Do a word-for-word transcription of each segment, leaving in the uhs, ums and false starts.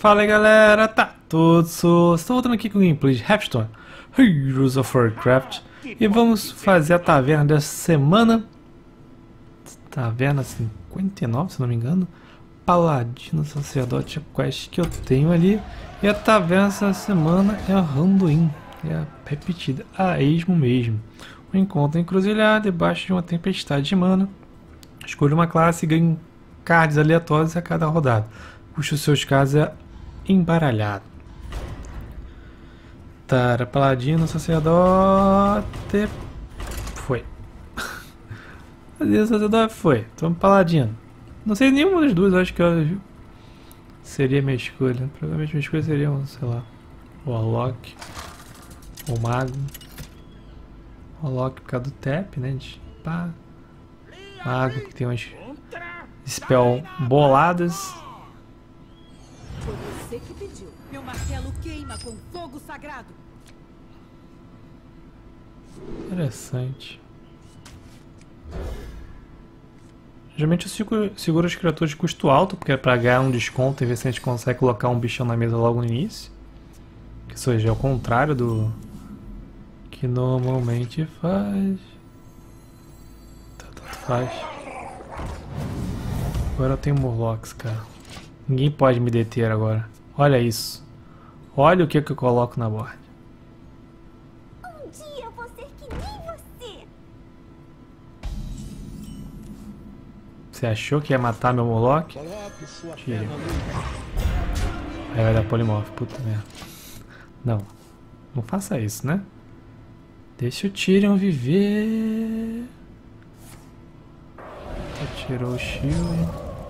Fala aí galera, tá tudo sus. Estou voltando aqui com o gameplay de Hearthstone Heroes of Warcraft e vamos fazer a taverna dessa semana. Taverna cinquenta e nove, se não me engano. Paladino Sacerdote, a quest que eu tenho ali. E a taverna dessa semana é a Randuin, é a repetida, a esmo mesmo. Um encontro encruzilhado debaixo de uma tempestade de mana. Escolha uma classe e ganhe cards aleatórios a cada rodada. Puxa os seus cards é embaralhado. Tara, Paladino, Sacerdote. Foi. Paladino, Sacerdote foi. Então, Paladino. Não sei nenhuma das duas, acho que eu... seria minha escolha. Provavelmente minha escolha seria um, sei lá, Warlock ou Mago. Warlock por causa do tap, né? De pá. Mago que tem umas spell boladas. Foi você que pediu. Meu martelo queima com fogo sagrado. Interessante. Geralmente eu seguro, seguro as criaturas de custo alto, porque é pra ganhar um desconto e ver se a gente consegue colocar um bichão na mesa logo no início. Que seja ao contrário do que normalmente faz. Tanto faz. Agora eu tenho Murlocs, cara. Ninguém pode me deter agora. Olha isso. Olha o que, que eu coloco na borda. Um dia eu vou ser que nem você. Você achou que ia matar meu Murloc? Tira. Aí vai dar polimorph. Puta merda. Não. Não faça isso, né? Deixa o Tyrion viver. Tirou o shield.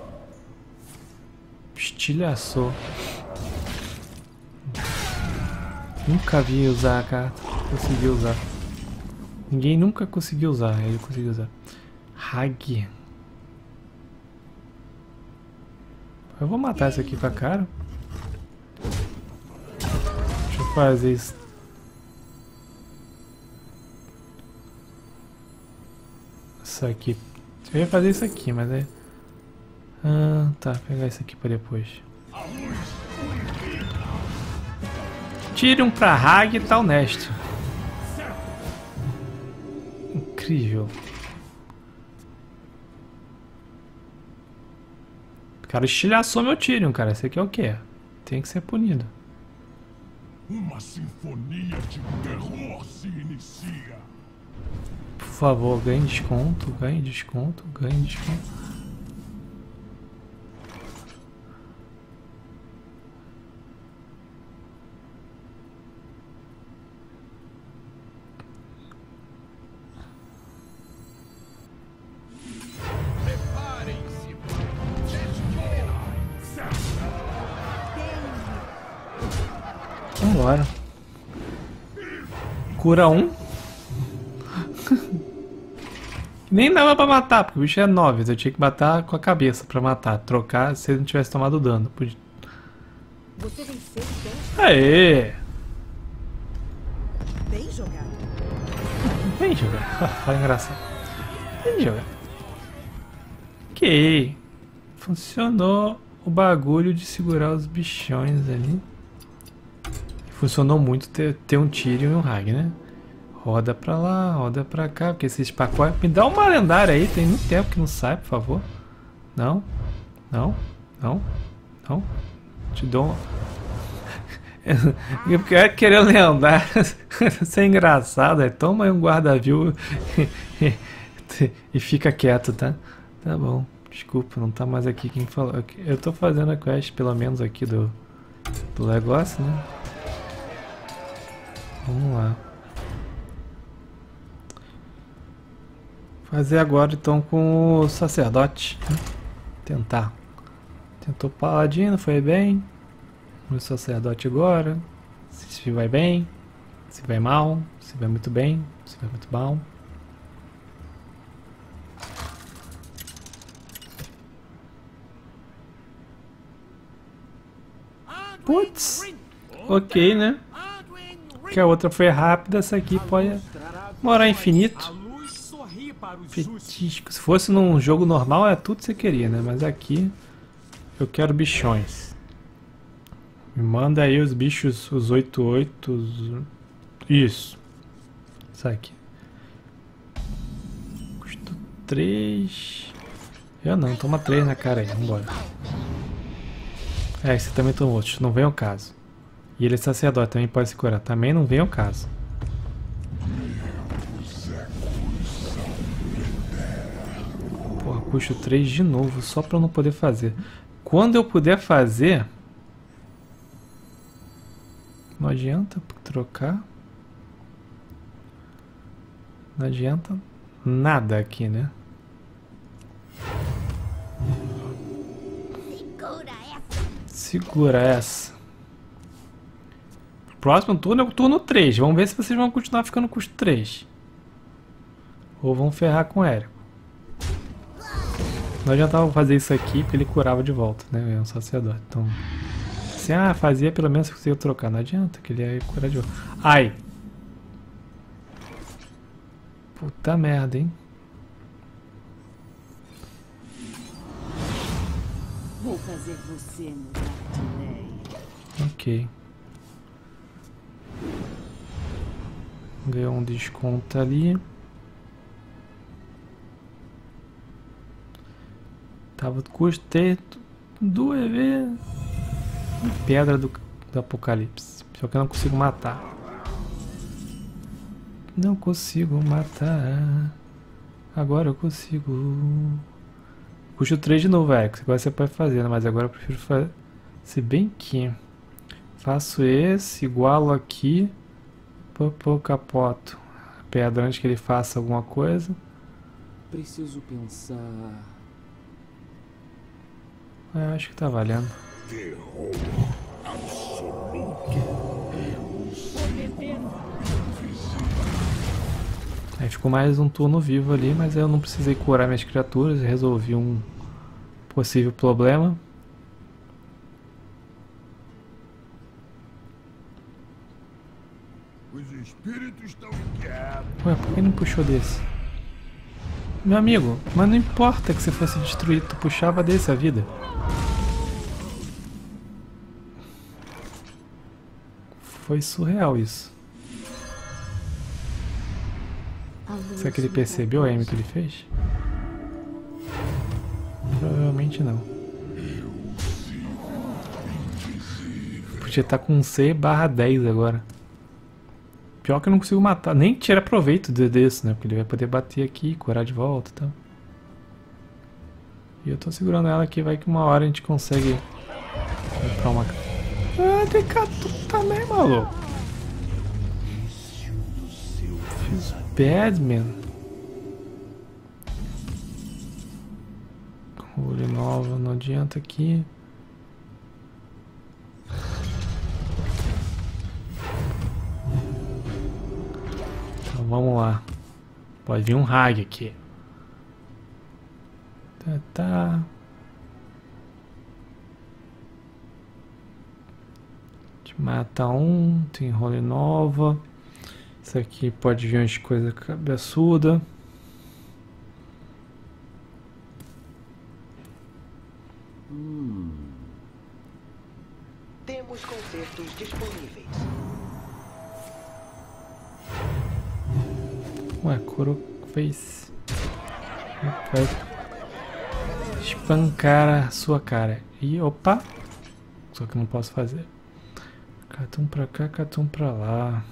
Estilhaçou. Nunca vi usar a carta. Consegui usar. Ninguém nunca conseguiu usar. Ele conseguiu usar. Hag. Eu vou matar esse aqui pra cara. Deixa eu fazer isso. Isso aqui. Eu ia fazer isso aqui, mas é... Ah, tá. Pegar isso aqui pra depois. Tire um pra Hag e tá honesto. Incrível. O cara estilhaçou meu Tyrion, cara. Esse aqui é o quê? Tem que ser punido. Uma sinfonia de terror se inicia. Por favor, ganhe desconto, ganhe desconto, ganhe desconto. Vambora. Cura um. Nem dava pra matar, porque o bicho é nove. Eu tinha que matar com a cabeça pra matar. Trocar se ele não tivesse tomado dano. Podia... Você venceu o teste. Aê! Bem jogado. Bem jogado. Fala engraçado. Bem jogado. Ok. Funcionou o bagulho de segurar os bichões ali. Funcionou muito ter, ter um Tyrion e um Hag, né? Roda pra lá, roda pra cá, porque esses pacotes... Me dá uma lendária aí, tem muito tempo que não sai, por favor. Não, não, não, não. Te dou uma... Eu quero querer lendária. Isso é engraçado, é toma aí um guarda-viu e fica quieto, tá? Tá bom, desculpa, não tá mais aqui quem falou. Eu tô fazendo a quest, pelo menos aqui do, do negócio, né? Vamos lá. Fazer agora então com o sacerdote. Né? Tentar. Tentou o paladino, foi bem. O sacerdote agora. Se vai bem. Se vai mal. Se vai muito bem. Se vai muito mal. Putz. Ok, né? Que a outra foi rápida. Essa aqui pode morar infinito. Fetístico. Se fosse num jogo normal, é tudo que você queria, né? Mas aqui eu quero bichões. Me manda aí os bichos, os oito oito. Os... Isso. Isso aqui. Custa três. Eu não, toma três na cara aí, vambora. É, você também tomou, não vem ao caso. E ele é sacerdote, também pode se curar. Também não vem ao caso. Porra, custo três de novo, só pra eu não poder fazer. Quando eu puder fazer... Não adianta trocar. Não adianta nada aqui, né? Segura essa. Segura essa. Próximo turno é o turno três. Vamos ver se vocês vão continuar ficando com os três. Ou vão ferrar com o Érico. Não adiantava fazer isso aqui porque ele curava de volta, né? É um sacerdote. Então, se ah, fazia pelo menos se conseguia trocar. Não adianta que ele ia curar de volta. Ai! Puta merda, hein? Vou fazer você mudar de ideia. Ok. Ganhou um desconto ali. Tava custei duas vezes. Pedra do, do Apocalipse. Só que eu não consigo matar. Não consigo matar. Agora eu consigo. Custo três de novo, Érico. Agora você pode fazer, né? Mas agora eu prefiro fazer. Se bem que faço esse, igualo aqui. Pô, capoto. Pedra antes que ele faça alguma coisa. Preciso pensar. É, acho que tá valendo. Aí ficou mais um turno vivo ali, mas eu não precisei curar minhas criaturas, resolvi um possível problema. Os espíritos estão inquietos. Ué, por que não puxou desse? Meu amigo, mas não importa que você fosse destruído, tu puxava desse a vida. Foi surreal isso. Será que ele percebeu a aim que ele fez? Provavelmente não. Podia estar com C barra dez agora. Pior que eu não consigo matar, nem tirar proveito desse, né? Porque ele vai poder bater aqui, curar de volta e tal. E eu tô segurando ela aqui, vai que uma hora a gente consegue comprar uma... Ah, Decatu também, maluco. Fiz Badman. Role nova, não adianta aqui. Então vamos lá. Pode vir um Hag aqui. Tá, tá. Mata um, tem role nova. Isso aqui pode vir umas coisas cabeçuda. Hum. Temos concertos disponíveis. Ué, Kuro fez. Vai espancar a sua cara. E opa! Só que eu não posso fazer. Catum pra cá, catum pra lá.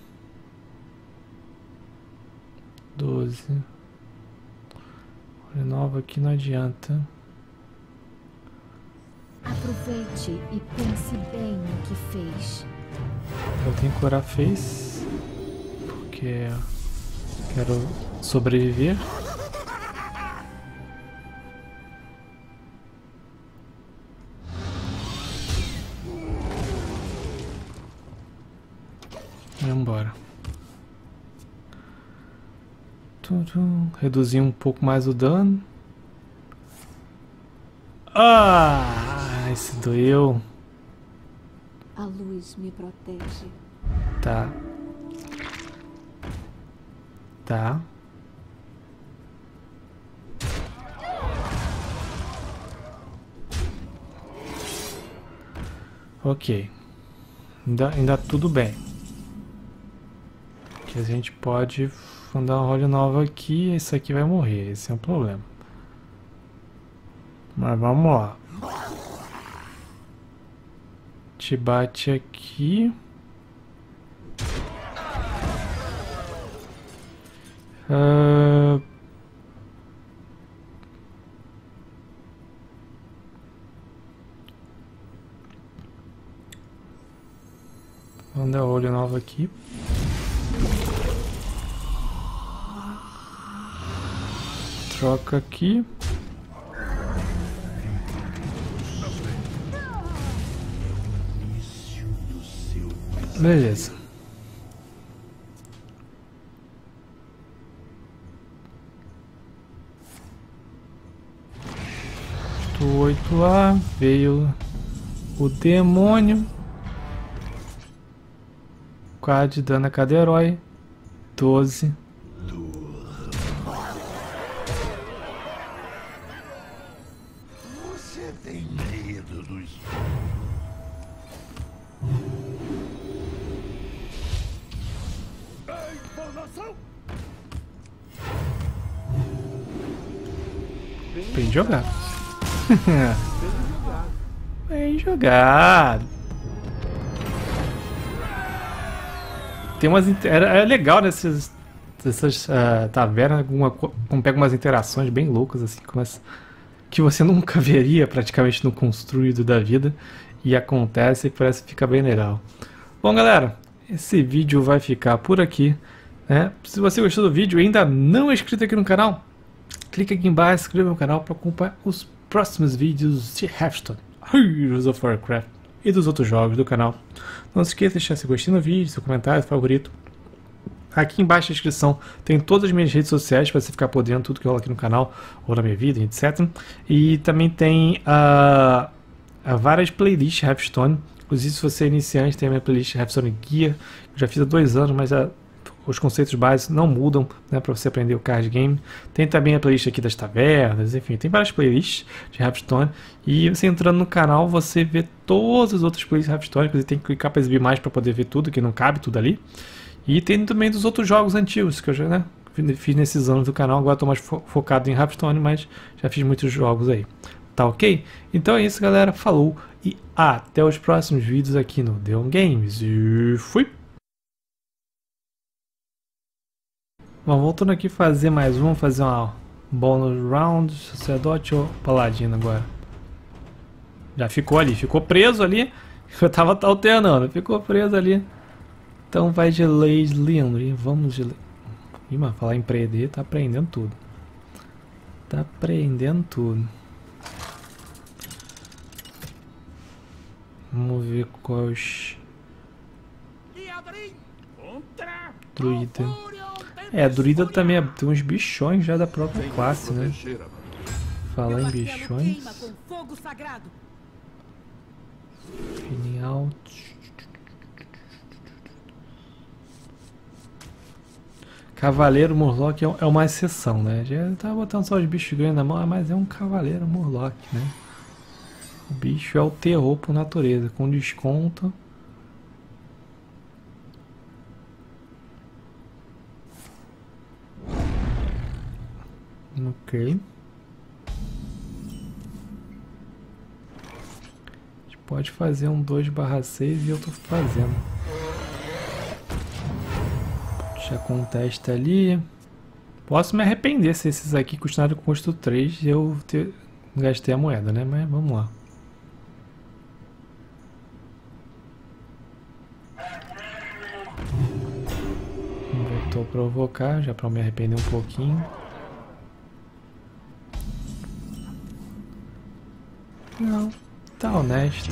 doze. Olha, nova aqui não adianta. Aproveite e pense bem no que fez. Eu tenho que curar face. Porque quero sobreviver. Vamos embora. Reduzir um pouco mais o dano. Ah, esse doeu. A luz me protege. Tá. Tá. Ok. Ainda, ainda tudo bem. Que a gente pode fundar uma role nova aqui e esse aqui vai morrer. Esse é um problema. Mas vamos lá. Te bate aqui. Uh... Vamos dar olho novo aqui. Troca aqui. Beleza. Do oito lá veio o demônio. quatro de dano a cada herói. doze. Você tem medo dos... A informação? Bem jogado. Bem jogado. Tem umas era é legal nessas essas uh, tavernas, uma, como pega umas interações bem loucas assim, como essa, que você nunca veria praticamente no construído da vida e acontece e parece que fica bem legal. Bom, galera, esse vídeo vai ficar por aqui, né? Se você gostou do vídeo e ainda não é inscrito aqui no canal, clique aqui embaixo, se inscreva no canal para acompanhar os próximos vídeos de Hearthstone, Heroes of Warcraft e dos outros jogos do canal. Não se esqueça de deixar seu gostinho no vídeo, seu comentário favorito. Aqui embaixo na descrição tem todas as minhas redes sociais para você ficar por dentro de tudo que rola aqui no canal ou na minha vida, etcétera. E também tem uh, uh, várias playlists Hearthstone. Inclusive, se você é iniciante, tem a minha playlist Hearthstone Guia. Eu já fiz há dois anos, mas uh, os conceitos básicos não mudam, né, para você aprender o card game. Tem também a playlist aqui das tavernas, enfim, tem várias playlists de Hearthstone. E você entrando no canal, você vê todas as outras playlists de Hearthstone. Você tem que clicar para exibir mais para poder ver tudo, que não cabe tudo ali. E tem também dos outros jogos antigos que eu já, né, fiz nesses anos do canal. Agora estou mais fo focado em Hearthstone, mas já fiz muitos jogos aí. Tá ok? Então é isso, galera. Falou e até os próximos vídeos aqui no Deon Games. E fui! Bom, voltando aqui fazer mais um, fazer uma bonus round, sacerdote ou paladino agora. Já ficou ali, ficou preso ali. Eu tava alternando, ficou preso ali. Então vai de Lady Leandry, vamos de... Ih, mano, falar em prender, tá aprendendo tudo. Tá aprendendo tudo. Vamos ver quais... Druida. É, druida também é, tem uns bichões já da própria classe, né? Falar em bichões. Feeling out. Cavaleiro Murloc é uma exceção, né? Já tava botando só os bichos grandes na mão, mas é um cavaleiro Murloc, né? O bicho é o terror por natureza, com desconto. Ok. A gente pode fazer um dois barra seis e eu tô fazendo. Já contesta ali. Posso me arrepender se esses aqui custaram custo três e eu ter... gastei a moeda, né? Mas vamos lá. Voltou a provocar, já para me arrepender um pouquinho. Não, tá honesto.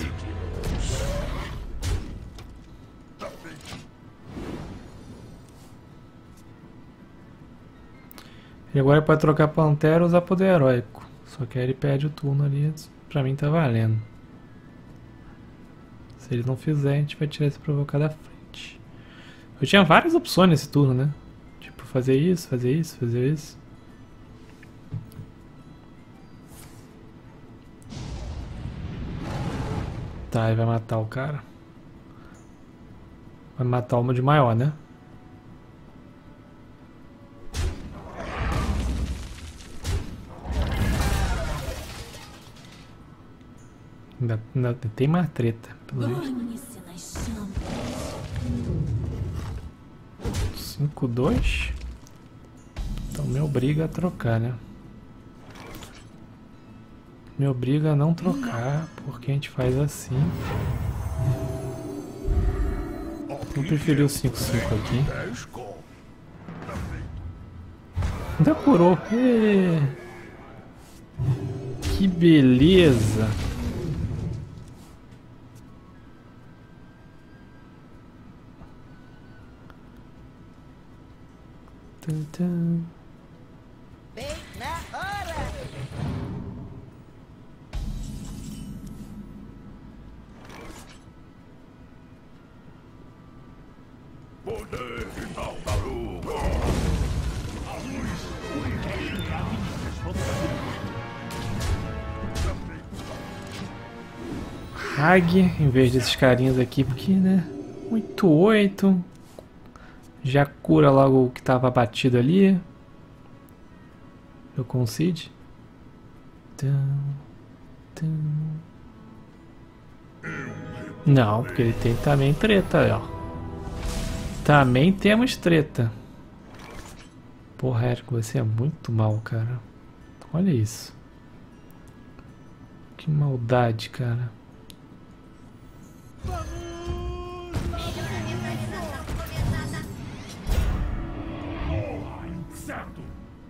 E agora é pra trocar Pantera e usar poder heróico. Só que aí ele perde o turno ali, pra mim tá valendo. Se ele não fizer, a gente vai tirar esse provocar da frente. Eu tinha várias opções nesse turno, né? Tipo, fazer isso, fazer isso, fazer isso. Tá, ele vai matar o cara. Vai matar uma de maior, né? Ainda, ainda tem mais treta, pelo visto. cinco dois. Então me obriga a trocar, né? Me obriga a não trocar, porque a gente faz assim. Eu preferi o cinco cinco aqui. Ainda curou. Ê, que beleza! Tum, tum. Bem na hora! Poder de tartaruga. A luz. Hag, em vez desses carinhas aqui, porque, né? oito oito. Já cura logo o que estava abatido ali. Eu consigo. Não, porque ele tem também treta, ó. Também temos treta. Porra, Érico, você é muito mal, cara. Olha isso. Que maldade, cara. Certo.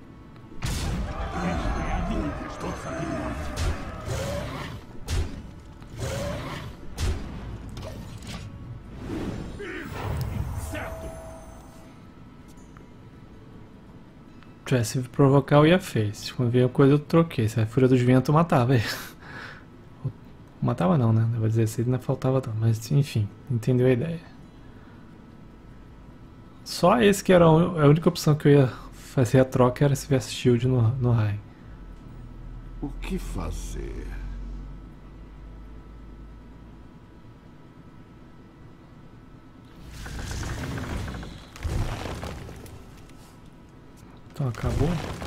Esta é a minha responsabilidade. Certo. Se tivesse provocar, eu ia fez. Quando veio a coisa, eu troquei. Se a Fúria dos Ventos matava ele. Matava não, né? Dava dezesseis, ainda faltava não. Mas enfim, entendeu a ideia. Só esse que era a única opção que eu ia fazer a troca, era se tivesse shield no, no raio. O que fazer? Então acabou.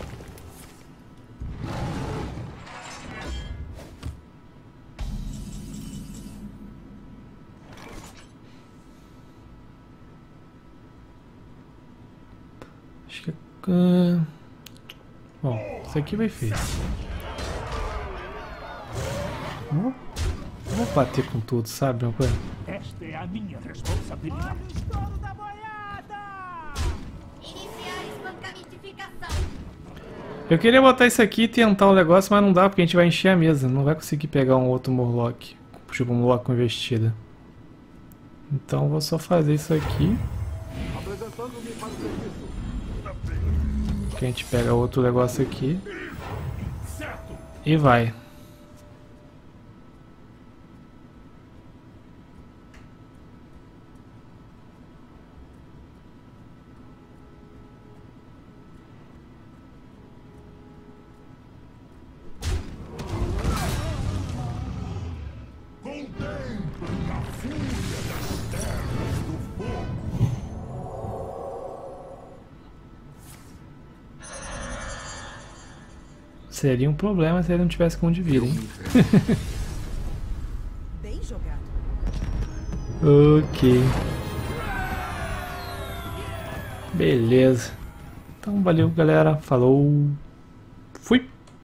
Acho que... Uh... Bom, isso aqui vai feio. Vou, vou bater com tudo, sabe? Uma coisa? Esta é a minha responsabilidade. Estouro da boiada! Iniciar espancamentificação. Eu queria botar isso aqui e tentar o negócio, mas não dá porque a gente vai encher a mesa. Não vai conseguir pegar um outro Murloc. Tipo um Murloc com investida. Então vou só fazer isso aqui. Apresentando-me para o serviço. Que a gente pega outro negócio aqui. Certo. E vai. Contemplem a fúria das terras do fogo. Seria um problema se ele não tivesse com de vida, hein? Bem jogado. Ok. Beleza. Então valeu, galera. Falou. Fui.